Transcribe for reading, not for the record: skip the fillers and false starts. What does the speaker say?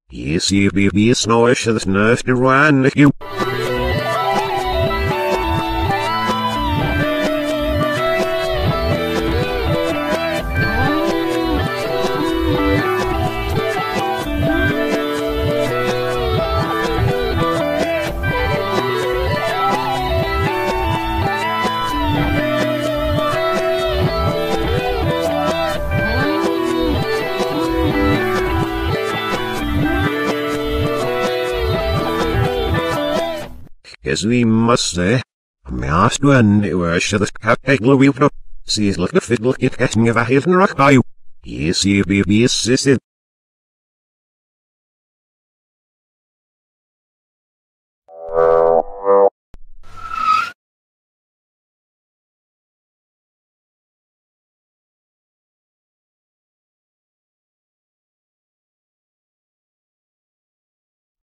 CBBC nois das neste ruan you. As we must say, maast one where should the cat take Louis up. Sees like the fiddle get catching of a hidden rock by you. CBBC